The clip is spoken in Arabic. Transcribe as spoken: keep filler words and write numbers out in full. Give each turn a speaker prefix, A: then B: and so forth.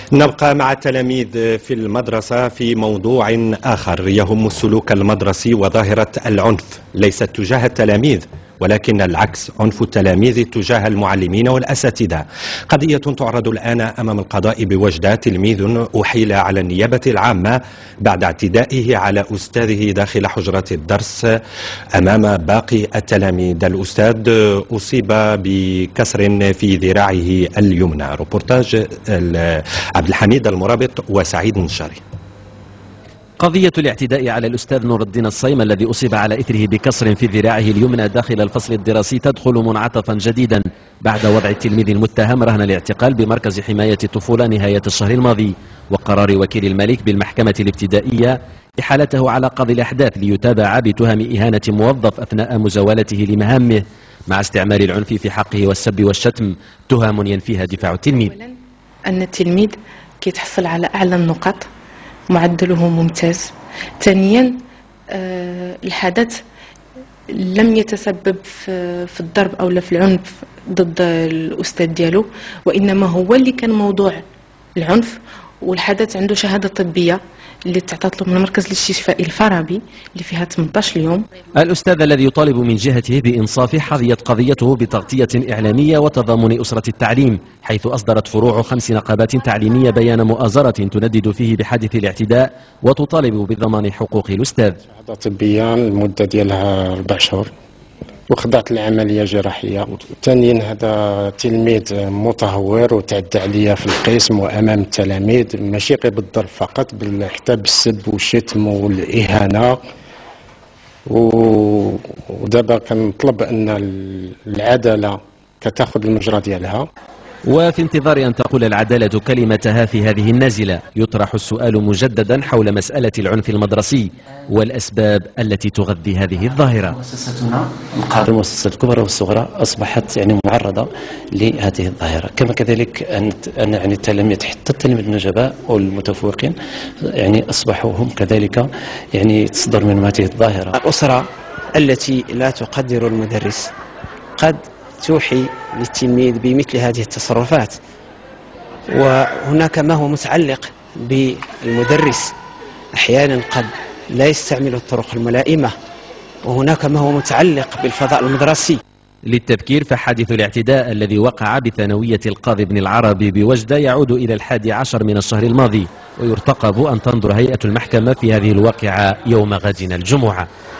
A: نبقى مع التلاميذ في المدرسة في موضوع آخر يهم السلوك المدرسي وظاهرة العنف ليست تجاه التلاميذ ولكن العكس، عنف التلاميذ تجاه المعلمين والأساتذة. قضية تعرض الآن أمام القضاء بوجدة. تلميذ أحيل على النيابة العامة بعد اعتدائه على أستاذه داخل حجرة الدرس أمام باقي التلاميذ. الأستاذ أصيب بكسر في ذراعه اليمنى. روبورتاج عبد الحميد المرابط وسعيد النشاري.
B: قضية الاعتداء على الأستاذ نور الدين الصيم الذي أصيب على إثره بكسر في ذراعه اليمنى داخل الفصل الدراسي تدخل منعطفا جديدا بعد وضع التلميذ المتهم رهن الاعتقال بمركز حماية الطفولة نهاية الشهر الماضي، وقرار وكيل الملك بالمحكمة الابتدائية إحالته على قاضي الأحداث ليتابع بتهم إهانة موظف أثناء مزاولته لمهامه مع استعمال العنف في حقه والسب والشتم، تهم ينفيها دفاع التلميذ.
C: أن التلميذ كيتحصل على أعلى النقاط، معدله ممتاز. ثانيا آه الحدث لم يتسبب في, في الضرب او لا في العنف ضد الاستاذ ديالو، وانما هو اللي كان موضوع العنف. والحدث عنده شهاده طبيه اللي تعطت له من مركز الاستشفاء الفارابي اللي فيها ثمانية عشر يوم.
B: الأستاذ الذي يطالب من جهته بإنصافه حظيت قضيته بتغطية إعلامية وتضامن أسرة التعليم، حيث أصدرت فروع خمس نقابات تعليمية بيان مؤازرة تندد فيه بحادث الاعتداء وتطالب بضمان حقوق الأستاذ.
D: شهادة طبية المدة ديالها أربع شهور وخضعت لعملية جراحية. ثانيا هذا تلميذ متهور وتعدى عليا في القسم وأمام التلاميذ، ماشي غير بالضرب فقط بل حتى بالسب والشتم والإهانة. ودابا كنطلب أن العدالة كتاخذ المجرى ديالها.
B: وفي انتظار أن تقول العدالة كلمتها في هذه النازلة، يطرح السؤال مجددا حول مسألة العنف المدرسي والأسباب التي تغذي هذه الظاهرة.
E: مؤسستنا المؤسسات الكبرى والصغرى أصبحت يعني معرضة لهذه الظاهرة، كما كذلك أن يعني التلاميذ حتى التلاميذ النجباء والمتفوقين يعني أصبحوا هم كذلك يعني تصدر من هذه الظاهرة.
F: الأسرة التي لا تقدر المدرس قد توحي للتلميذ بمثل هذه التصرفات، وهناك ما هو متعلق بالمدرس أحيانا قد لا يستعمل الطرق الملائمة، وهناك ما هو متعلق بالفضاء المدرسي.
B: للتذكير فحادث الاعتداء الذي وقع بثانوية القاضي بن العربي بوجدة يعود إلى الحادي عشر من الشهر الماضي، ويرتقب أن تنظر هيئة المحكمة في هذه الواقعة يوم غد الجمعة.